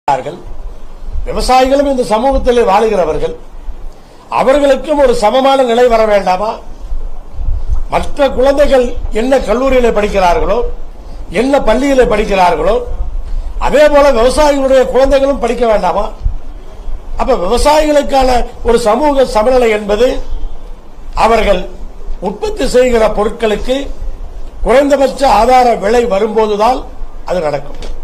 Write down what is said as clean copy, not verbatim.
விவசாயிகளும் இந்த சமூகத்திலே வாழுகிறவர்கள், அவர்களுக்கும் ஒரு சமமான நிலை வர வேண்டாமா? மற்ற குழந்தைகள் என்ன கல்லூரியிலே படிக்கிறார்களோ, என்ன பள்ளியிலே படிக்கிறார்களோ, அதே போல விவசாயிகளுடைய குழந்தைகளும் படிக்க வேண்டாமா? அப்ப விவசாயிகளுக்கான ஒரு சமூக சமநிலை என்பது அவர்கள் உற்பத்தி செய்கிற பொருட்களுக்கு குறைந்தபட்ச ஆதார விலை வரும்போதுதான் அது நடக்கும்.